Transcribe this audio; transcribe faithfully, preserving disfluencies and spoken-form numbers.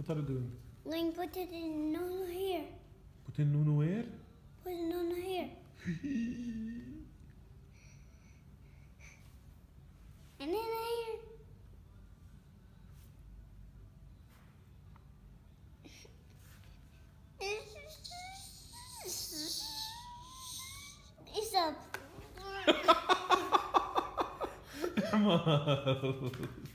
What are you doing? Going to put it in Nunu here. Put in Nunu where? Put Nunu here. And then here. It's up. Ahmad.